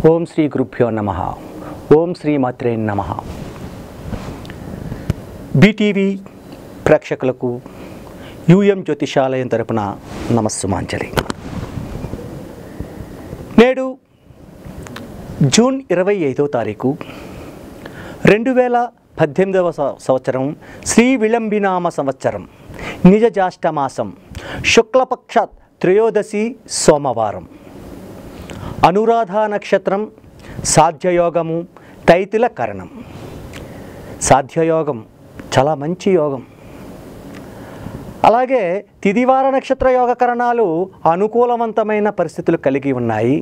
ఓం శ్రీ గురుభ్యో నమః. ఓం శ్రీ మాత్రే నమః. బీటీవీ ప్రేక్షకులకు యూఎం జ్యోతిషాలయం తరపున నమస్సుమాంజలి. నేడు జూన్ 25వ తారీఖు 2018వ సంవత్సరం శ్రీ విళంబినామ సంవత్సరం నిజ జ్యేష్ఠమాసం శుక్లపక్ష త్రయోదశి సోమవారం. అనురాధ నక్షత్రం, సాధ్యయోగము, తైతిల కరణం. సాధ్యయోగం చాలా మంచి యోగం. అలాగే తిదివార నక్షత్ర యోగకరణాలు అనుకూలవంతమైన పరిస్థితులు కలిగి ఉన్నాయి.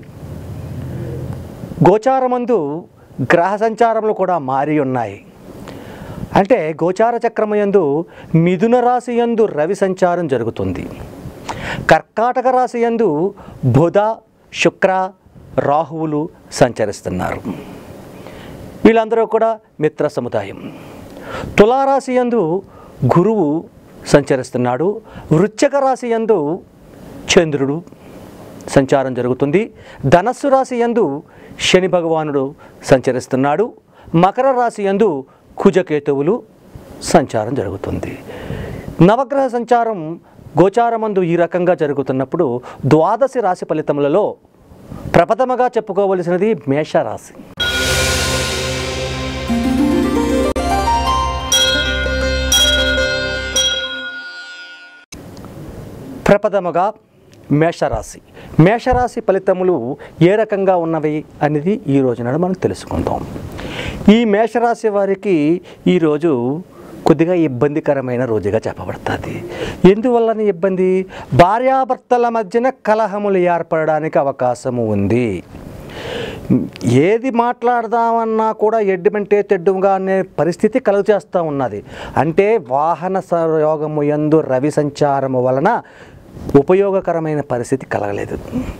గోచారమందు గ్రహ సంచారములు కూడా మారి ఉన్నాయి. అంటే గోచార చక్రము యందు మిథున రాశి యందు రవి సంచారం జరుగుతుంది. కర్కాటక రాశి యందు బుధ, శుక్ర, రాహువులు సంచరిస్తున్నారు. వీళ్ళందరూ కూడా మిత్ర సముదాయం. తులారాశి యందు గురువు సంచరిస్తున్నాడు. వృశ్చిక రాశి యందు చంద్రుడు సంచారం జరుగుతుంది. ధనస్సు రాశి యందు శని భగవానుడు సంచరిస్తున్నాడు. మకర రాశి యందు కుజకేతువులు సంచారం జరుగుతుంది. నవగ్రహ సంచారం గోచారమందు ఈ రకంగా జరుగుతున్నప్పుడు ద్వాదశి రాశి ఫలితములలో ప్రథమగా చెప్పుకోవలసినది మేషరాశి. ప్రథమగా మేషరాశి. మేషరాశి ఫలితములు ఏ రకంగా ఉన్నవి అనేది ఈ రోజున మనం తెలుసుకుందాం. ఈ మేషరాశి వారికి ఈరోజు కొద్దిగా ఇబ్బందికరమైన రోజుగా చెప్పబడుతుంది. ఎందువల్లని ఇబ్బంది? భార్యాభర్తల మధ్యన కలహములు ఏర్పడడానికి అవకాశము ఉంది. ఏది మాట్లాడదామన్నా కూడా ఎడ్డుమంటే తెడ్డుగా అనే పరిస్థితి కలుగు చేస్తూ ఉన్నది. అంటే వాహన యోగము యందు రవి సంచారము వలన ఉపయోగకరమైన పరిస్థితి కలగలేదు.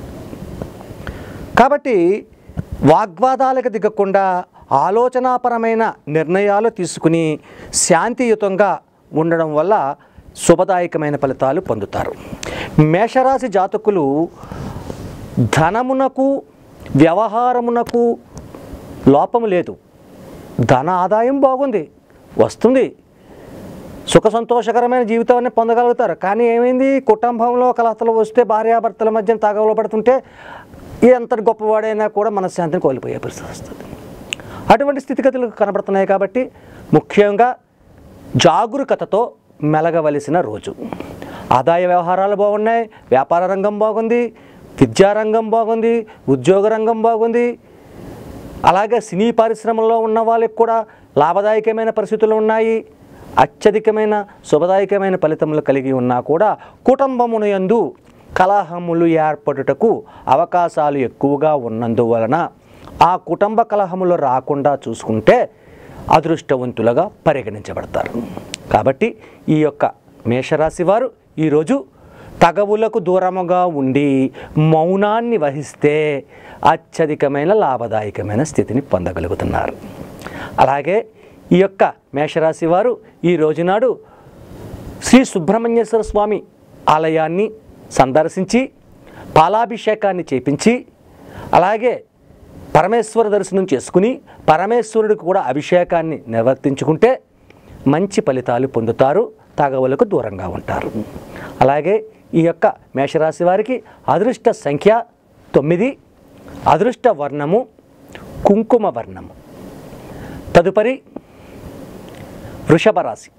కాబట్టి వాగ్వాదాలకు దిగకుండా ఆలోచనాపరమైన నిర్ణయాలు తీసుకుని శాంతియుతంగా ఉండడం వల్ల శుభదాయకమైన ఫలితాలు పొందుతారు. మేషరాశి జాతకులు ధనమునకు, వ్యవహారమునకు లోపము లేదు. ధన ఆదాయం బాగుంది, వస్తుంది. సుఖ సంతోషకరమైన జీవితాన్ని పొందగలుగుతారు. కానీ ఏమైంది? కుటుంబంలో కలహతలు వస్తే, భార్యాభర్తల మధ్య తగవలు పడుతుంటే ఎంతటి గొప్పవాడైనా కూడా మనశ్శాంతిని కోల్పోయే పరిస్థితి వస్తుంది. అటువంటి స్థితిగతులు కనబడుతున్నాయి. కాబట్టి ముఖ్యంగా జాగరూకతతో మెలగవలసిన రోజు. ఆదాయ వ్యవహారాలు బాగున్నాయి, వ్యాపార రంగం బాగుంది, విద్యారంగం బాగుంది, ఉద్యోగ రంగం బాగుంది. అలాగే సినీ పరిశ్రమలో ఉన్న వాళ్ళకి కూడా లాభదాయకమైన పరిస్థితులు ఉన్నాయి. అత్యధికమైన శుభదాయకమైన ఫలితములు కలిగి ఉన్నా కూడా కుటుంబమును యందు కలహములు ఏర్పడుటకు అవకాశాలు ఎక్కువగా ఉన్నందువలన ఆ కుటుంబ కలహములు రాకుండా చూసుకుంటే అదృష్టవంతులుగా పరిగణించబడతారు. కాబట్టి ఈ యొక్క మేషరాశి వారు ఈరోజు తగవులకు దూరముగా ఉండి మౌనాన్ని వహిస్తే అత్యధికమైన లాభదాయకమైన స్థితిని పొందగలుగుతున్నారు. అలాగే ఈ యొక్క మేషరాశి వారు ఈ రోజునాడు శ్రీ సుబ్రహ్మణ్యేశ్వర స్వామి ఆలయాన్ని సందర్శించి పాలాభిషేకాన్ని చేపించి, అలాగే పరమేశ్వర దర్శనం చేసుకుని పరమేశ్వరుడికి కూడా అభిషేకాన్ని నిర్వర్తించుకుంటే మంచి ఫలితాలు పొందుతారు, తగవులకు దూరంగా ఉంటారు. అలాగే ఈ యొక్క మేషరాశి వారికి అదృష్ట సంఖ్య 9, అదృష్ట వర్ణము కుంకుమ వర్ణము. తదుపరి వృషభ రాశి.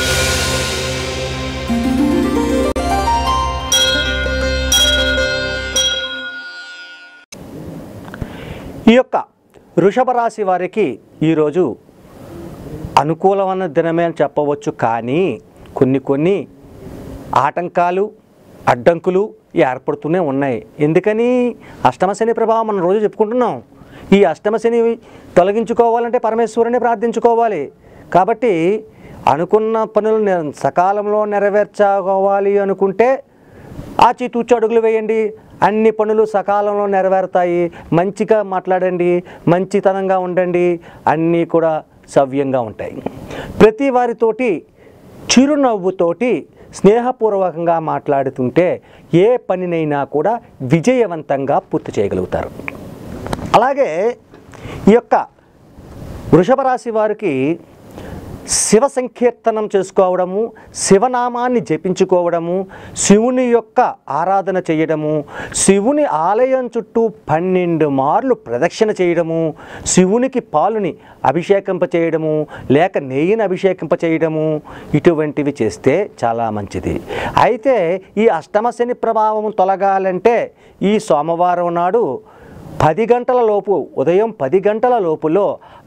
ఈ యొక్క వృషభ రాశి వారికి ఈరోజు అనుకూలమైన దినమే అని చెప్పవచ్చు. కానీ కొన్ని ఆటంకాలు, అడ్డంకులు ఏర్పడుతూనే ఉన్నాయి. ఎందుకని? అష్టమశని ప్రభావం మనం రోజు చెప్పుకుంటున్నాం. ఈ అష్టమశని తొలగించుకోవాలంటే పరమేశ్వరుని ప్రార్థించుకోవాలి. కాబట్టి అనుకున్న పనులు సకాలంలో నెరవేర్చుకోవాలి అనుకుంటే ఆచితూచి అడుగులు వేయండి. అన్ని పనులు సకాలంలో నెరవేరుతాయి. మంచిగా మాట్లాడండి, మంచితనంగా ఉండండి, అన్నీ కూడా సవ్యంగా ఉంటాయి. ప్రతి వారితోటి చిరునవ్వుతోటి స్నేహపూర్వకంగా మాట్లాడుతుంటే ఏ పనినైనా కూడా విజయవంతంగా పూర్తి చేయగలుగుతారు. అలాగే ఈ యొక్క వృషభ రాశి వారికి శివ సంకీర్తనం చేసుకోవడము, శివనామాన్ని జపించుకోవడము, శివుని యొక్క ఆరాధన చేయడము, శివుని ఆలయం చుట్టూ 12 మార్లు ప్రదక్షిణ చేయడము, శివునికి పాలుని అభిషేకింపచేయడము లేక నెయ్యిని అభిషేకింపచేయడము, ఇటువంటివి చేస్తే చాలా మంచిది. అయితే ఈ అష్టమ శని ప్రభావం తొలగాలంటే ఈ సోమవారం నాడు 10 గంటల లోపు, ఉదయం 10 గంటల లోపులో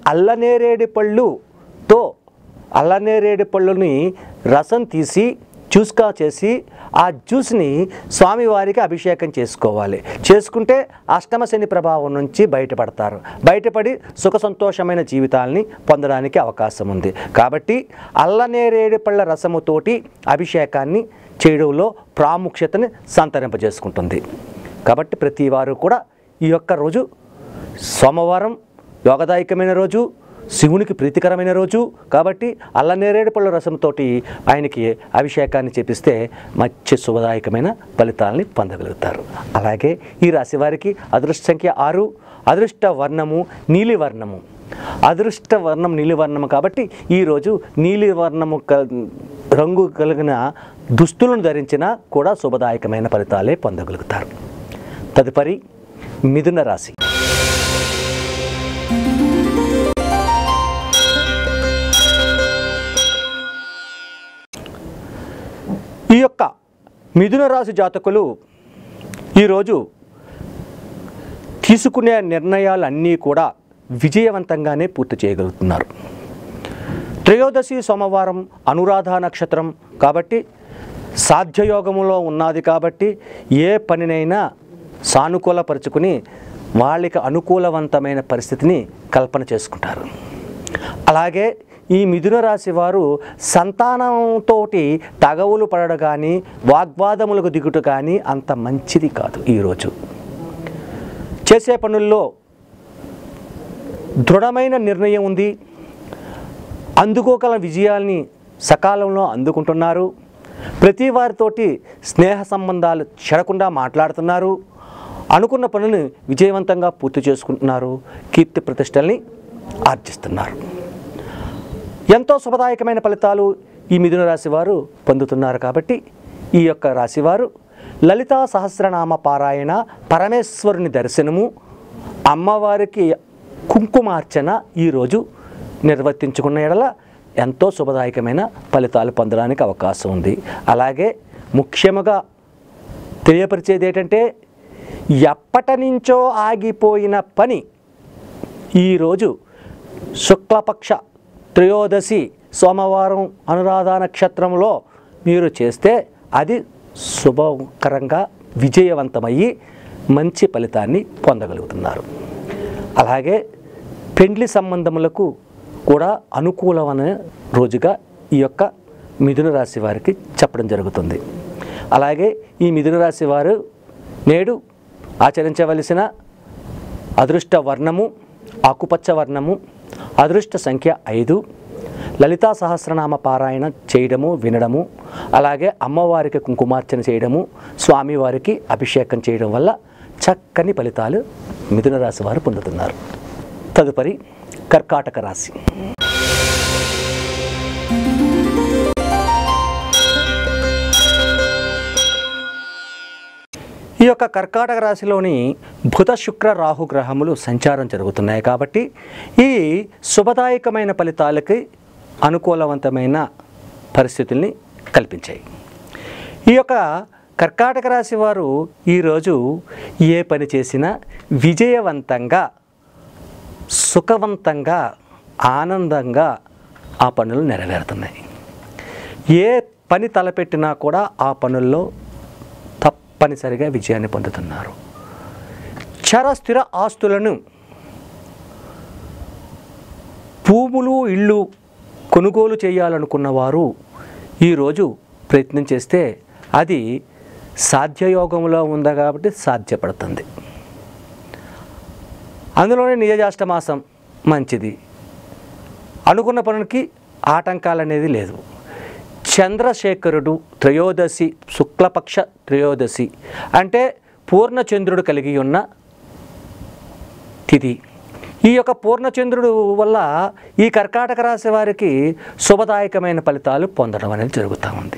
అల్లనేరేడు పళ్ళుని రసం తీసి జ్యూస్గా చేసి ఆ జ్యూస్ని స్వామివారికి అభిషేకం చేసుకోవాలి. చేసుకుంటే అష్టమ శని ప్రభావం నుంచి బయటపడి సుఖ సంతోషమైన జీవితాలని పొందడానికి అవకాశం ఉంది. కాబట్టి అల్లనేరేడు పళ్ళ రసముతోటి అభిషేకాన్ని చేయడంలో ప్రాముఖ్యతని సంతరింపజేసుకుంటుంది. కాబట్టి ప్రతి వారు కూడా ఈ యొక్క రోజు సోమవారం యోగదాయకమైన రోజు, శివునికి ప్రీతికరమైన రోజు కాబట్టి అల్లనేరేడు పళ్ళ రసంతో ఆయనకి అభిషేకాన్ని చేపిస్తే మంచి శుభదాయకమైన ఫలితాలని పొందగలుగుతారు. అలాగే ఈ రాశి వారికి అదృష్ట సంఖ్య 6, అదృష్ట వర్ణము నీలివర్ణము. అదృష్ట వర్ణం నీలివర్ణము కాబట్టి ఈరోజు నీలివర్ణము రంగు కలిగిన దుస్తులను ధరించినా కూడా శుభదాయకమైన ఫలితాలే పొందగలుగుతారు. తదుపరి మిథున రాశి. ఈ యొక్క మిథున రాశి జాతకులు ఈరోజు తీసుకునే నిర్ణయాలన్నీ కూడా విజయవంతంగానే పూర్తి చేయగలుగుతున్నారు. త్రయోదశి సోమవారం అనురాధ నక్షత్రం కాబట్టి సాధ్యయోగములో ఉన్నది కాబట్టి ఏ పనినైనా సానుకూలపరుచుకుని వాళ్ళకి అనుకూలవంతమైన పరిస్థితిని కల్పన చేసుకుంటారు. అలాగే ఈ మిథున రాశి వారు సంతానంతో తగవులు పడడం కానీ వాగ్వాదములకు దిగుట కానీ అంత మంచిది కాదు. ఈరోజు చేసే పనుల్లో దృఢమైన నిర్ణయం ఉంది, అందుకోగల విజయాల్ని సకాలంలో అందుకుంటున్నారు, ప్రతి వారితోటి స్నేహ సంబంధాలు చెడకుండా మాట్లాడుతున్నారు, అనుకున్న పనులను విజయవంతంగా పూర్తి చేసుకుంటున్నారు, కీర్తి ప్రతిష్టల్ని ఆర్జిస్తున్నారు. ఎంతో శుభదాయకమైన ఫలితాలు ఈ మిథున రాశి వారు పొందుతున్నారు. కాబట్టి ఈ యొక్క రాశివారు లలితా సహస్రనామ పారాయణ, పరమేశ్వరుని దర్శనము, అమ్మవారికి కుంకుమార్చన ఈరోజు నిర్వర్తించుకున్న ఎడల ఎంతో శుభదాయకమైన ఫలితాలు పొందడానికి అవకాశం ఉంది. అలాగే ముఖ్యముగా తెలియపరిచేది ఏంటంటే ఎప్పటి నుంచో ఆగిపోయిన పని ఈరోజు శుక్లపక్ష త్రయోదశి సోమవారం అనురాధ నక్షత్రంలో మీరు చేస్తే అది శుభకరంగా విజయవంతమయ్యి మంచి ఫలితాన్ని పొందగలుగుతున్నారు. అలాగే పెండ్లి సంబంధములకు కూడా అనుకూలమైన రోజుగా ఈ యొక్క మిథున రాశి వారికి చెప్పడం జరుగుతుంది. అలాగే ఈ మిథున రాశి వారు నేడు ఆచరించవలసిన అదృష్ట వర్ణము ఆకుపచ్చ వర్ణము, అదృష్ట సంఖ్య 5, లలితా సహస్రనామ పారాయణ చేయడము వినడము, అలాగే అమ్మవారికి కుంకుమార్చన చేయడము, స్వామివారికి అభిషేకం చేయడం వల్ల చక్కని ఫలితాలు మిథున రాశి వారు పొందుతున్నారు. తదుపరి కర్కాటక రాశి. ఈ యొక్క కర్కాటక రాశిలోని బుధ శుక్ర రాహు గ్రహములు సంచారం జరుగుతున్నాయి కాబట్టి ఈ శుభదాయకమైన ఫలితాలకి అనుకూలవంతమైన పరిస్థితుల్ని కల్పించాయి. ఈ యొక్క కర్కాటక రాశి వారు ఈరోజు ఏ పని చేసినా విజయవంతంగా సుఖవంతంగా ఆనందంగా ఆ పనులు నెరవేరుతున్నాయి. ఏ పని తలపెట్టినా కూడా ఆ పనుల్లో తప్పనిసరిగా విజయాన్ని పొందుతున్నారు. చర స్థిర ఆస్తులను, భూములు ఇళ్ళు కొనుగోలు చేయాలనుకున్న వారు ఈరోజు ప్రయత్నం చేస్తే అది సాధ్యయోగంలో ఉంది కాబట్టి సాధ్యపడుతుంది. అందులోనే నిజాష్టమాసం మంచిది, అనుకున్న పనులకి ఆటంకాలు అనేది లేదు. చంద్రశేఖరుడు త్రయోదశి శుక్లపక్ష త్రయోదశి అంటే పూర్ణచంద్రుడు కలిగి ఉన్న తిథి. ఈ యొక్క పూర్ణచంద్రుడు వల్ల ఈ కర్కాటక రాశి వారికి శుభదాయకమైన ఫలితాలు పొందడం అనేది జరుగుతూ ఉంది.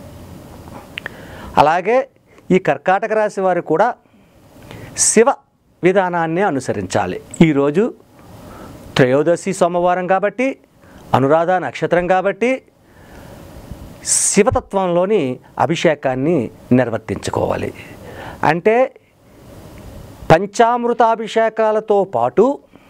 అలాగే ఈ కర్కాటక రాశి వారు కూడా శివ విధానాన్ని అనుసరించాలి. ఈరోజు త్రయోదశి సోమవారం కాబట్టి, అనురాధ నక్షత్రం కాబట్టి శివతత్వంలోని అభిషేకాన్ని నిర్వర్తించుకోవాలి. అంటే పంచామృతాభిషేకాలతో పాటు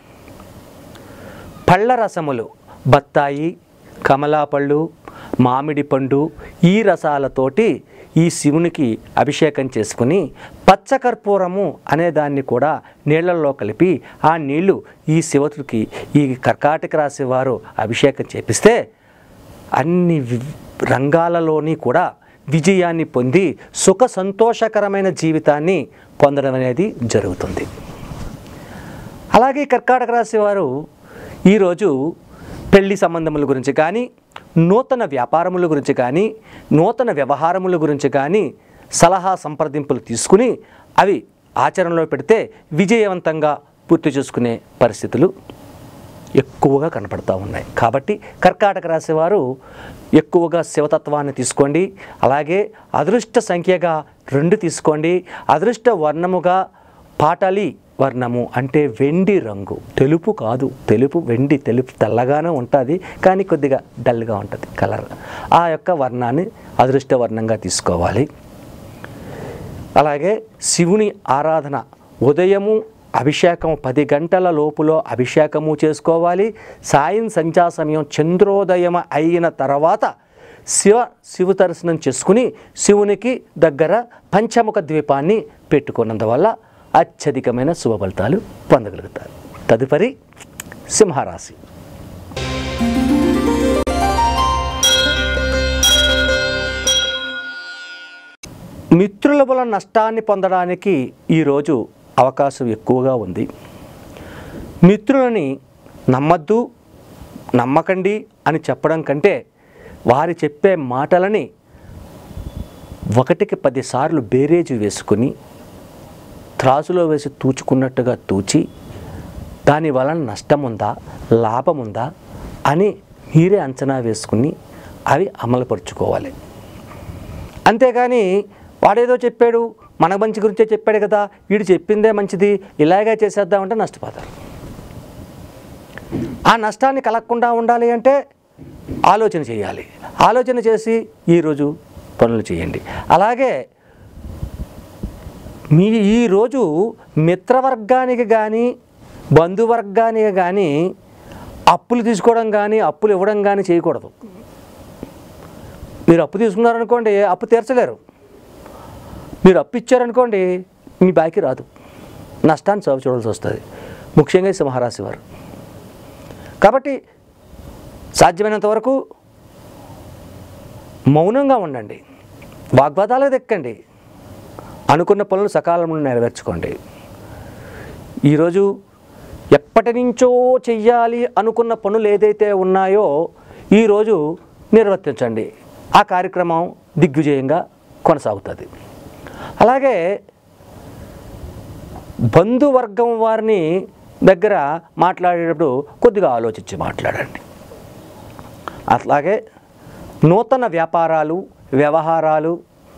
పళ్ళ రసములు, బత్తాయి, కమలాపళ్ళు, మామిడి పండు, ఈ రసాలతోటి ఈ శివునికి అభిషేకం చేసుకుని పచ్చకర్పూరము అనే దాన్ని కూడా నీళ్ళల్లో కలిపి ఆ నీళ్లు ఈ శివుడికి ఈ కర్కాటక రాశి వారు అభిషేకం చేపిస్తే అన్ని రంగాలలోని కూడా విజయాన్ని పొంది సుఖ సంతోషకరమైన జీవితాన్ని పొందడం అనేది జరుగుతుంది. అలాగే కర్కాటక రాశి వారు ఈరోజు పెళ్లి సంబంధముల గురించి కానీ, నూతన వ్యాపారముల గురించి కానీ, నూతన వ్యవహారముల గురించి కానీ సలహా సంప్రదింపులు తీసుకుని అవి ఆచరణలో పెడితే విజయవంతంగా పూర్తి చేసుకునే పరిస్థితులు ఎక్కువగా కనపడతా ఉన్నాయి. కాబట్టి కర్కాటక రాశి వారు ఎక్కువగా శివతత్వాన్ని తీసుకోండి. అలాగే అదృష్ట సంఖ్యగా 2 తీసుకోండి. అదృష్ట వర్ణముగా పాటలి వర్ణము అంటే వెండి రంగు, తెలుపు కాదు, తెలుపు వెండి, తెలుపు తెల్లగానే ఉంటుంది కానీ కొద్దిగా డల్గా ఉంటుంది కలర్. ఆ యొక్క వర్ణాన్ని అదృష్ట వర్ణంగా తీసుకోవాలి. అలాగే శివుని ఆరాధన ఉదయము అభిషేకం 10 గంటల లోపులో అభిషేకము చేసుకోవాలి. సాయం సంధ్యా సమయం చంద్రోదయం అయిన తర్వాత శివ దర్శనం చేసుకుని శివునికి దగ్గర పంచముఖ ద్వీపాన్ని పెట్టుకున్నందువల్ల అత్యధికమైన శుభ ఫలితాలు పొందగలుగుతారు. తదుపరి సింహరాశి. మిత్రుల వల్ల నష్టాన్ని పొందడానికి ఈరోజు అవకాశం ఎక్కువగా ఉంది. మిత్రులని నమ్మద్దు, నమ్మకండి అని చెప్పడం కంటే వారి చెప్పే మాటలని 1కి 10 సార్లు బేరేజు వేసుకుని త్రాసులో వేసి తూచుకున్నట్టుగా తూచి దాని వలన నష్టం ఉందా లాభం ఉందా అని మీరే అంచనా వేసుకుని అవి అమలుపరుచుకోవాలి. అంతేగాని వాడేదో చెప్పాడు, మన మంచి గురించే చెప్పాడు కదా, వీడు చెప్పిందే మంచిది, ఇలాగే చేసేద్దామంటే నష్టపోతారు. ఆ నష్టాన్ని కలగకుండా ఉండాలి అంటే ఆలోచన చేయాలి. ఆలోచన చేసి ఈరోజు పనులు చేయండి. అలాగే ఈరోజు మిత్రవర్గానికి కానీ బంధువర్గానికి కానీ అప్పులు తీసుకోవడం కానీ అప్పులు ఇవ్వడం కానీ చేయకూడదు. మీరు అప్పు తీసుకున్నారనుకోండి, అప్పు తీర్చలేరు. మీరు అప్పు ఇచ్చారనుకోండి, మీ బాకీ రాదు, నష్టాన్ని చవి చూడాల్సి వస్తుంది, ముఖ్యంగా సింహరాశి వారు. కాబట్టి సాధ్యమైనంత వరకు మౌనంగా ఉండండి, వాగ్వాదాలకు దెక్కండి, అనుకున్న పనులు సకాలంలో నెరవేర్చుకోండి. ఈరోజు ఎప్పటి నుంచో చెయ్యాలి అనుకున్న పనులు ఏదైతే ఉన్నాయో ఈరోజు నిర్వర్తించండి. ఆ కార్యక్రమం దిగ్విజయంగా కొనసాగుతుంది. అలాగే బంధువర్గం వారిని దగ్గర మాట్లాడేటప్పుడు కొద్దిగా ఆలోచించి మాట్లాడండి. అట్లాగే నూతన వ్యాపారాలు, వ్యవహారాలు,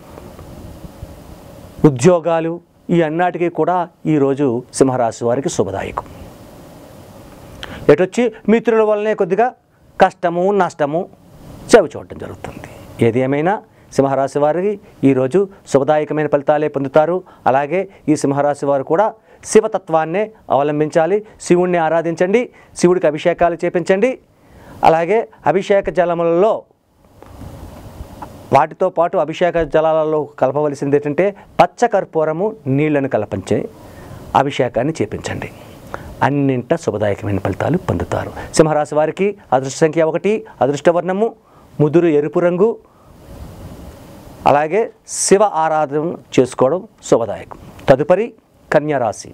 ఉద్యోగాలు ఈ అన్నిటికీ కూడా ఈరోజు సింహరాశి వారికి శుభదాయకం. ఎటొచ్చి మిత్రుల వల్లనే కొద్దిగా కష్టము నష్టము చవి చూడటం జరుగుతుంది. ఏది ఏమైనా సింహరాశి వారికి ఈరోజు శుభదాయకమైన ఫలితాలే పొందుతారు. అలాగే ఈ సింహరాశి వారు కూడా శివతత్వాన్నే అవలంబించాలి. శివుణ్ణి ఆరాధించండి, శివుడికి అభిషేకాలు చేపించండి. అలాగే అభిషేక జలములలో వాటితో పాటు అభిషేక జలాలలో కలపవలసింది ఏంటంటే పచ్చకర్పూరము నీళ్లను కలపంచే అభిషేకాన్ని చేపించండి. అన్నింట శుభదాయకమైన ఫలితాలు పొందుతారు. సింహరాశి వారికి అదృష్ట సంఖ్య 1, అదృష్టవర్ణము ముదురు ఎరుపు రంగు. అలాగే శివ ఆరాధన చేసుకోవడం శుభదాయకం. తదుపరి కన్యారాశి.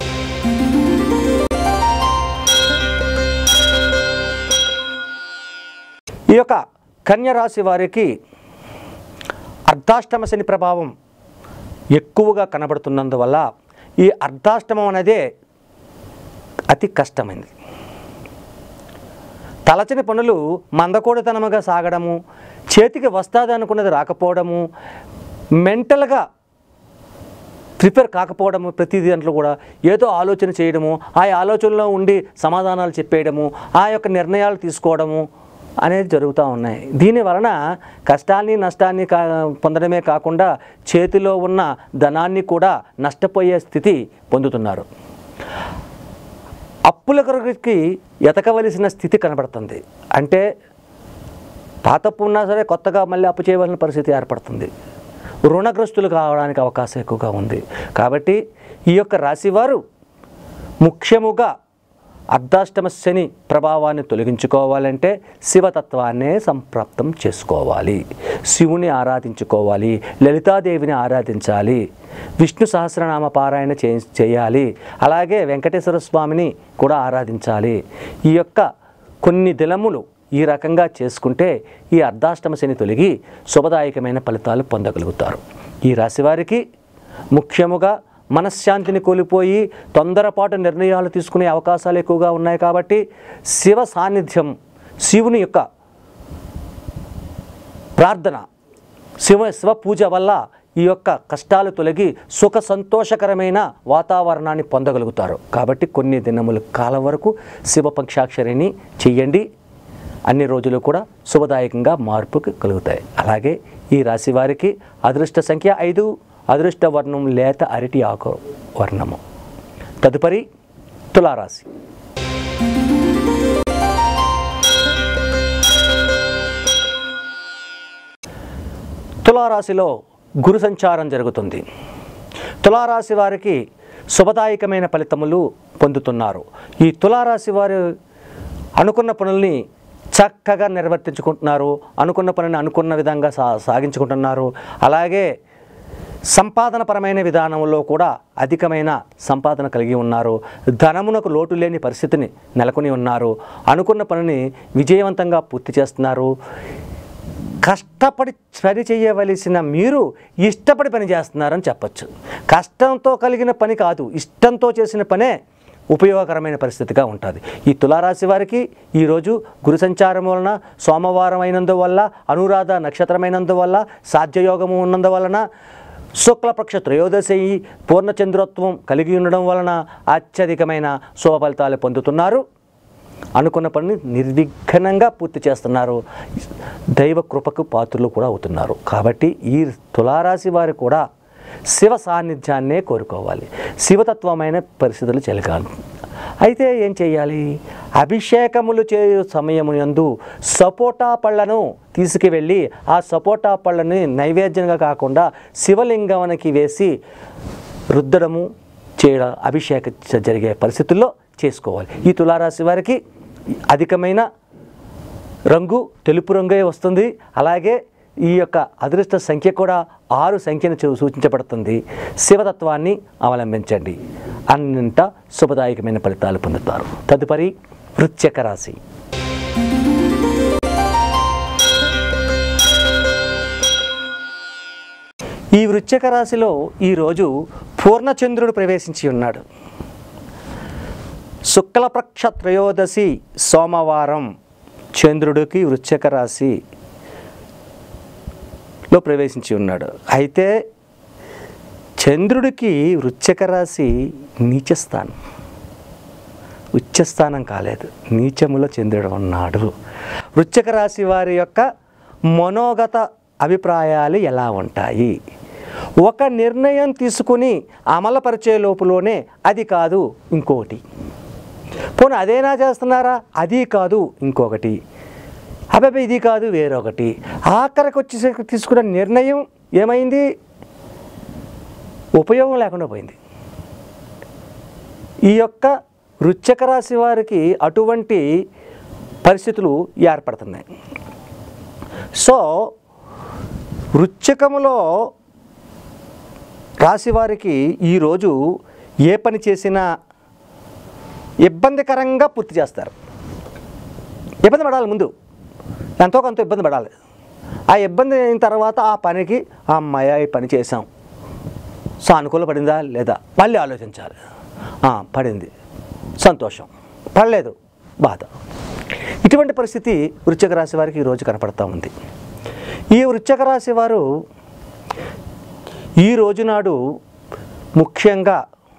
ఈ యొక్క కన్యారాశి వారికి అర్ధాష్టమ శని ప్రభావం ఎక్కువగా కనబడుతున్నందువల్ల ఈ అర్ధాష్టమం అనేదే అతి కష్టమైనది. తలచని పనులు మందకోడితనముగా సాగడము, చేతికి వస్తాది అనుకున్నది రాకపోవడము, మెంటల్గా ప్రిపేర్ కాకపోవడము, ప్రతి దాంట్లో కూడా ఏదో ఆలోచన చేయడము, ఆ ఆలోచనలో ఉండి సమాధానాలు చెప్పేయడము, ఆ యొక్క నిర్ణయాలు తీసుకోవడము అనేది జరుగుతూ ఉన్నాయి. దీని వలన కష్టాన్ని నష్టాన్ని పొందడమే కాకుండా చేతిలో ఉన్న ధనాన్ని కూడా నష్టపోయే స్థితి పొందుతున్నారు. అప్పుల కొరకి ఎతకవలసిన స్థితి కనబడుతుంది. అంటే పాత అప్పు ఉన్నా సరే కొత్తగా మళ్ళీ అప్పు చేయవలసిన పరిస్థితి ఏర్పడుతుంది. రుణగ్రస్తులు కావడానికి అవకాశం ఎక్కువగా ఉంది. కాబట్టి ఈ యొక్క రాశివారు ముఖ్యముగా అర్ధాష్టమ శని ప్రభావాన్ని తొలగించుకోవాలంటే శివతత్వాన్నే సంప్రాప్తం చేసుకోవాలి, శివుని ఆరాధించుకోవాలి, లలితాదేవిని ఆరాధించాలి, విష్ణు సహస్రనామ పారాయణ చేయాలి, అలాగే వెంకటేశ్వర స్వామిని కూడా ఆరాధించాలి. ఈ యొక్క కొన్ని దినములు ఈ రకంగా చేసుకుంటే ఈ అర్ధాష్టమ శని తొలగి శుభదాయకమైన ఫలితాలు పొందగలుగుతారు. ఈ రాశివారికి ముఖ్యముగా మనశ్శాంతిని కోల్పోయి తొందరపాటు నిర్ణయాలు తీసుకునే అవకాశాలు ఎక్కువగా ఉన్నాయి. కాబట్టి శివ సాన్నిధ్యం, శివుని యొక్క ప్రార్థన, శివ పూజ వల్ల ఈ యొక్క కష్టాలు తొలగి సుఖ సంతోషకరమైన వాతావరణాన్ని పొందగలుగుతారు. కాబట్టి కొన్ని దినముల కాలం వరకు శివ పంచాక్షరిని చెయ్యండి. అన్ని రోజులు కూడా శుభదాయకంగా మార్పుకు కలుగుతాయి. అలాగే ఈ రాశి వారికి అదృష్ట సంఖ్య 5, అదృష్ట వర్ణం లేత అరటి ఆకు వర్ణము. తదుపరి తులారాశి. తులారాశిలో గురు సంచారం జరుగుతుంది. తులారాశి వారికి శుభదాయకమైన ఫలితములు పొందుతున్నారు. ఈ తులారాశి వారు అనుకున్న పనుల్ని చక్కగా నిర్వర్తించుకుంటున్నారు, అనుకున్న పనిని అనుకున్న విధంగా సాగించుకుంటున్నారు. అలాగే సంపాదనపరమైన విధానంలో కూడా అధికమైన సంపాదన కలిగి ఉన్నారు. ధనమునకు లోటు లేని పరిస్థితిని నెలకొని ఉన్నారు. అనుకున్న పనిని విజయవంతంగా పూర్తి చేస్తున్నారు. కష్టపడి పని చేయవలసిన మీరు ఇష్టపడి పని చేస్తున్నారని చెప్పచ్చు. కష్టంతో కలిగిన పని కాదు, ఇష్టంతో చేసిన పనే ఉపయోగకరమైన పరిస్థితిగా ఉంటుంది. ఈ తులారాశి వారికి ఈరోజు గురు సంచారం వలన, సోమవారం అయినందువల్ల, అనురాధ నక్షత్రమైనందువల్ల, సాధ్యయోగము ఉన్నందువలన, శుక్లపక్ష త్రయోదశి పూర్ణచంద్రత్వం కలిగి ఉండడం వలన అత్యధికమైన శుభ ఫలితాలు పొందుతున్నారు. అనుకున్న పనిని నిర్విఘ్నంగా పూర్తి చేస్తున్నారు. దైవ కృపకు పాత్రలు కూడా అవుతున్నారు. కాబట్టి ఈ తులారాశి వారు కూడా శివ సాన్నిధ్యాన్నే కోరుకోవాలి, శివతత్వమైన పరిస్థితులు చెలగాలి. అయితే ఏం చేయాలి? అభిషేకములు చేయు సమయమునందు సపోటా పళ్ళను తీసుకువెళ్ళి ఆ సపోటా పళ్ళని నైవేద్యంగా కాకుండా శివలింగానికి వేసి రుద్దడము చేయడం, అభిషేకం జరిగే పరిస్థితుల్లో చేసుకోవాలి. ఈ తులారాశి వారికి అధికమైన రంగు తెలుపు రంగే వస్తుంది. అలాగే ఈ యొక్క అదృష్ట సంఖ్య కూడా 6 సంఖ్యను సూచించబడుతుంది. శివతత్వాన్ని అవలంబించండి, అన్నింట శుభదాయకమైన ఫలితాలు పొందుతారు. తదుపరి వృశ్చిక రాశి. ఈ వృశ్చిక రాశిలో ఈరోజు పూర్ణచంద్రుడు ప్రవేశించి ఉన్నాడు. శుక్లపక్ష త్రయోదశి సోమవారం చంద్రుడికి వృశ్చిక రాశిలో ప్రవేశించి ఉన్నాడు. అయితే చంద్రుడికి వృశ్చిక రాశి నీచస్థానం, ఉచ్చస్థానం కాలేదు, నీచములో చంద్రుడు ఉన్నాడు. వృశ్చిక రాశి వారి యొక్క మనోగత అభిప్రాయాలు ఎలా ఉంటాయి? ఒక నిర్ణయం తీసుకుని అమలుపరిచే లోపులోనే అది కాదు ఇంకోటి, పోనీ అదేనా చేస్తున్నారా, అది కాదు ఇంకొకటి, అబ్బాయి ఇది కాదు వేరొకటి, ఆఖరికి వచ్చేసరికి తీసుకున్న నిర్ణయం ఏమైంది? ఉపయోగం లేకుండా పోయింది. ఈ యొక్క వృశ్చిక రాశి వారికి అటువంటి పరిస్థితులు ఏర్పడుతున్నాయి. సో వృశ్చికములో రాశివారికి ఈరోజు ఏ పని చేసినా ఇబ్బందికరంగా పూర్తి చేస్తారు. ఇబ్బంది పడాలి, ముందు ఎంతో కొంత ఇబ్బంది పడాలి. ఆ ఇబ్బంది అయిన తర్వాత ఆ పనికి అమ్మాయి ఈ పని చేసాం, సానుకూల పడిందా లేదా మళ్ళీ ఆలోచించాలి. పడింది, సంతోషం, పడలేదు బాధ. ఇటువంటి పరిస్థితి వృశ్చిక రాశి వారికి ఈరోజు కనపడతా ఉంది. ఈ వృశ్చిక రాశి వారు ఈ రోజు నాడు ముఖ్యంగా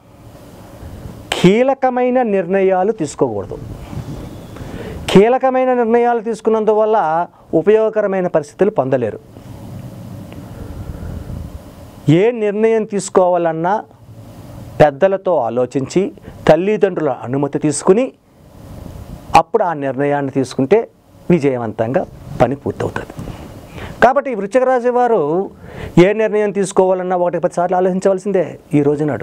కీలకమైన నిర్ణయాలు తీసుకోకూడదు. కీలకమైన నిర్ణయాలు తీసుకున్నందువల్ల ఉపయోగకరమైన పరిస్థితులు పొందలేరు. ఏ నిర్ణయం తీసుకోవాలన్నా పెద్దలతో ఆలోచించి తల్లిదండ్రుల అనుమతి తీసుకుని అప్పుడు ఆ నిర్ణయాన్ని తీసుకుంటే విజయవంతంగా పని పూర్తవుతుంది. కాబట్టి ఈ వృశ్చిక రాశి వారు ఏ నిర్ణయం తీసుకోవాలన్నా 1-10 సార్లు ఆలోచించవలసిందే. ఈ రోజునాడు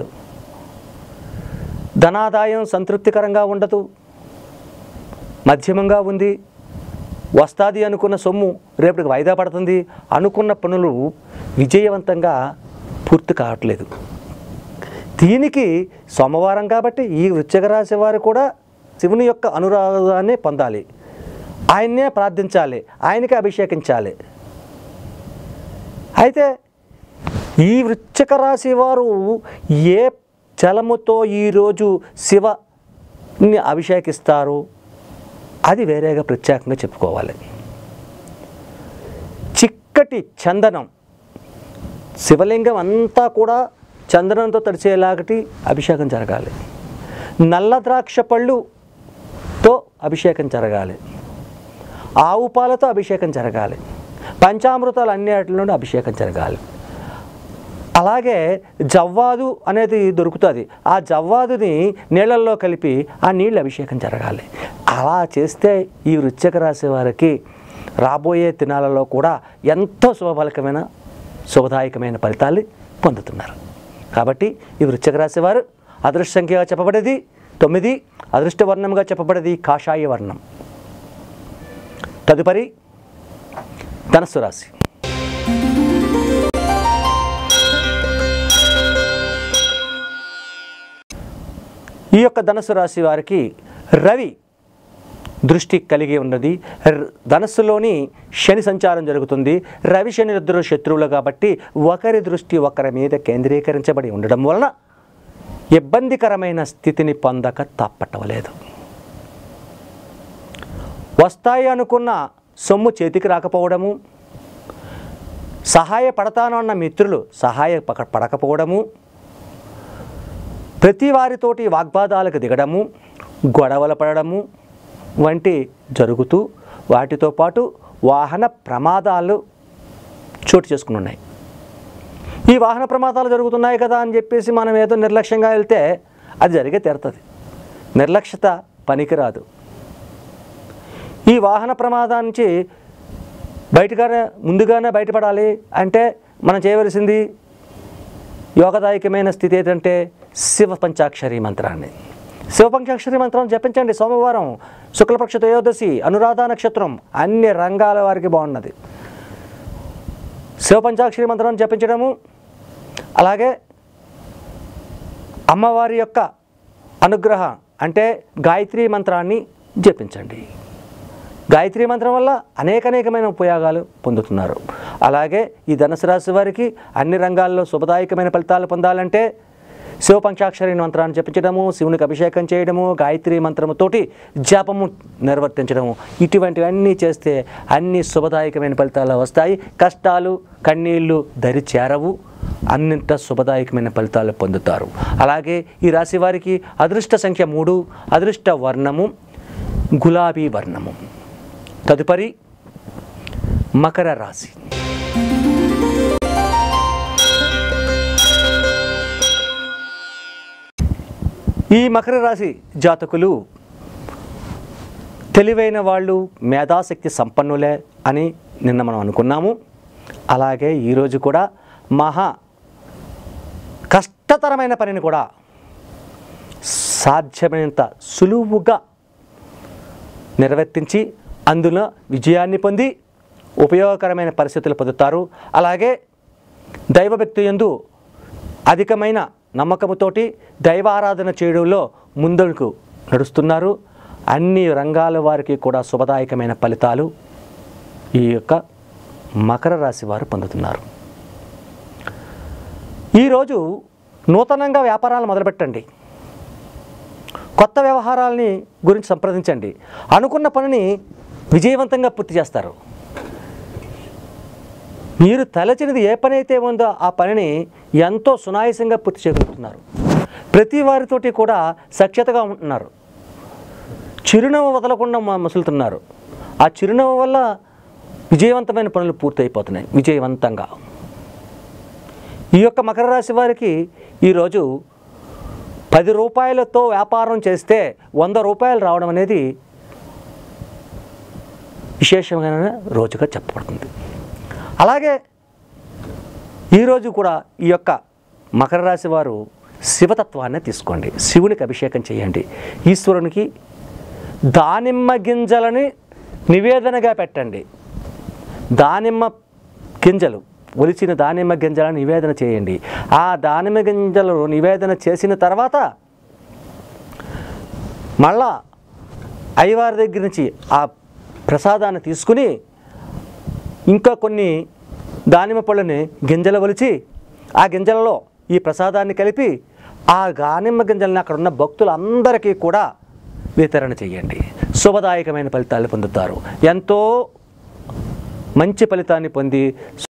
ధనాదాయం సంతృప్తికరంగా ఉండదు, మధ్యమంగా ఉంది. వస్తాది అనుకున్న సొమ్ము రేపటికి వాయిదా పడుతుంది. అనుకున్న పనులు విజయవంతంగా పూర్తి కావట్లేదు. దీనికి సోమవారం కాబట్టి ఈ వృశ్చిక రాశి వారు కూడా శివుని యొక్క అనురాగాన్ని పొందాలి, ఆయన్నే ప్రార్థించాలి, ఆయనకి అభిషేకించాలి. అయితే ఈ వృశ్చిక రాశి వారు ఏ జలముతో ఈరోజు శివని అభిషేకిస్తారు అది వేరేగా ప్రత్యేకంగా చెప్పుకోవాలి. చిక్కటి చందనం, శివలింగం అంతా కూడా చందనంతో తడిచేలాగటి అభిషేకం జరగాలి. నల్ల ద్రాక్ష పళ్ళుతో అభిషేకం జరగాలి. ఆవు పాలతో అభిషేకం జరగాలి. పంచామృతాలు అన్నిటి నుండి అభిషేకం జరగాలి. అలాగే జవ్వాదు అనేది దొరుకుతుంది. ఆ జవ్వాదుని నీళ్ళల్లో కలిపి ఆ నీళ్ళు అభిషేకం జరగాలి. అలా చేస్తే ఈ వృశ్చిక రాశి వారికి రాబోయే దినాలలో కూడా ఎంతో శుభఫలకమైన శుభదాయకమైన ఫలితాలు పొందుతున్నారు. కాబట్టి ఈ వృశ్చిక రాశి వారు అదృష్ట సంఖ్యగా చెప్పబడేది 9, అదృష్ట వర్ణంగా చెప్పబడేది కాషాయ వర్ణం. తదుపరి ధనస్సు రాశి. ఈ యొక్క ధనస్సు రాశి వారికి రవి దృష్టి కలిగి ఉన్నది. ధనస్సులోని శని సంచారం జరుగుతుంది. రవి శని ఇద్దరు శత్రువులు కాబట్టి ఒకరి దృష్టి ఒకరి మీద కేంద్రీకరించబడి ఉండడం వలన ఇబ్బందికరమైన స్థితిని పొందక తప్పటలేదు. వస్తాయి అనుకున్న సొమ్ము చేతికి రాకపోవడము, సహాయపడతానన్న మిత్రులు పడకపోవడము, ప్రతి వారితోటి వాగ్వాదాలకు దిగడము, గొడవలు పడడము వంటి జరుగుతూ వాటితో పాటు వాహన ప్రమాదాలు చోటు చేసుకుని ఉన్నాయి. ఈ వాహన ప్రమాదాలు జరుగుతున్నాయి కదా అని చెప్పేసి మనం ఏదో నిర్లక్ష్యంగా వెళ్తే అది జరిగే తీరుతుంది. నిర్లక్ష్యత పనికిరాదు. ఈ వాహన ప్రమాదం నుంచి ముందుగానే బయటపడాలి అంటే మనం చేయవలసింది యోగదాయకమైన స్థితి ఏంటంటే శివ పంచాక్షరి మంత్రాన్ని. శివ పంచాక్షరి మంత్రం జపించండి. సోమవారం శుక్లపక్ష త్రయోదశి అనురాధ నక్షత్రం అన్ని రంగాల వారికి బాగున్నది. శివ పంచాక్షరి మంత్రాన్ని జపించడము, అలాగే అమ్మవారి యొక్క అనుగ్రహం అంటే గాయత్రి మంత్రాన్ని జపించండి. గాయత్రి మంత్రం వల్ల అనేకమైన ఉపయోగాలు పొందుతున్నారు. అలాగే ఈ ధనుసు రాశి వారికి అన్ని రంగాల్లో శుభదాయకమైన ఫలితాలు పొందాలంటే శివ పంచాక్షరి మంత్రాన్ని జపించడము, శివునికి అభిషేకం చేయడము, గాయత్రి మంత్రముతోటి జపము నిర్వర్తించడము, ఇటువంటివన్నీ చేస్తే అన్ని శుభదాయకమైన ఫలితాలు వస్తాయి. కష్టాలు కన్నీళ్లు దరి చేరవు, అన్నింట శుభదాయకమైన ఫలితాలు పొందుతారు. అలాగే ఈ రాశి వారికి అదృష్ట సంఖ్య 3, అదృష్ట వర్ణము గులాబీ వర్ణము. తదుపరి మకర రాశి. ఈ మకర రాశి జాతకులు తెలివైన వాళ్ళు, మేధాశక్తి సంపన్నులే అని నిన్న మనం అనుకున్నాము. అలాగే ఈరోజు కూడా మహా కష్టతరమైన పనిని కూడా సాధ్యమైనంత సులువుగా నిర్వర్తించి అందులో విజయాన్ని పొంది ఉపయోగకరమైన పరిస్థితులు పొందుతారు. అలాగే దైవభక్తి యందు అధికమైన నమ్మకముతోటి దైవారాధన చేయడంలో ముందుకు నడుస్తున్నారు. అన్ని రంగాల వారికి కూడా శుభదాయకమైన ఫలితాలు ఈ యొక్క మకర రాశి వారు పొందుతున్నారు. ఈరోజు నూతనంగా వ్యాపారాలు మొదలుపెట్టండి. కొత్త వ్యవహారాలని గురించి సంప్రదించండి. అనుకున్న పనిని విజయవంతంగా పూర్తి చేస్తారు. మీరు తలచినది ఏ పని అయితే ఉందో ఆ పనిని ఎంతో సునాయాసంగా పూర్తి చేయగలుగుతున్నారు. ప్రతి వారితోటి కూడా సఖ్యతగా ఉంటున్నారు. చిరునవ్వు వదలకుండా మసులుతున్నారు. ఆ చిరునవ్వు వల్ల విజయవంతమైన పనులు పూర్తయిపోతున్నాయి విజయవంతంగా. ఈ యొక్క మకర రాశి వారికి ఈరోజు 10 రూపాయలతో వ్యాపారం చేస్తే 100 రూపాయలు రావడం అనేది విశేషమైన రోజుగా చెప్పబడుతుంది. అలాగే ఈరోజు కూడా ఈ యొక్క మకర రాశి వారు శివతత్వాన్ని తీసుకోండి. శివునికి అభిషేకం చేయండి. ఈశ్వరునికి దానిమ్మ గింజలని నివేదనగా పెట్టండి. దానిమ్మ గింజలు, ఒలిచిన దానిమ్మ గింజలను నివేదన చేయండి. ఆ దానిమ్మ గింజలు నివేదన చేసిన తర్వాత మళ్ళా అయ్యవారి దగ్గర నుంచి ఆ ప్రసాదాన్ని తీసుకుని ఇంకా కొన్ని దానిమ్మ పళ్ళని గింజలు ఒలిచి ఆ గింజలలో ఈ ప్రసాదాన్ని కలిపి ఆ దానిమ్మ గింజలను అక్కడ ఉన్న భక్తులందరికీ కూడా వితరణ చేయండి. శుభదాయకమైన ఫలితాలు పొందుతారు. ఎంతో మంచి ఫలితాన్ని పొంది